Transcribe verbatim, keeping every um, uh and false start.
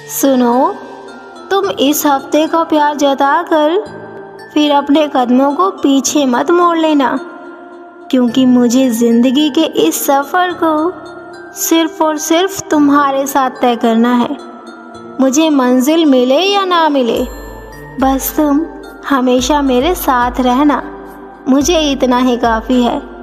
सुनो, तुम इस हफ्ते का प्यार जताकर फिर अपने कदमों को पीछे मत मोड़ लेना, क्योंकि मुझे ज़िंदगी के इस सफ़र को सिर्फ़ और सिर्फ तुम्हारे साथ तय करना है। मुझे मंजिल मिले या ना मिले, बस तुम हमेशा मेरे साथ रहना, मुझे इतना ही काफ़ी है।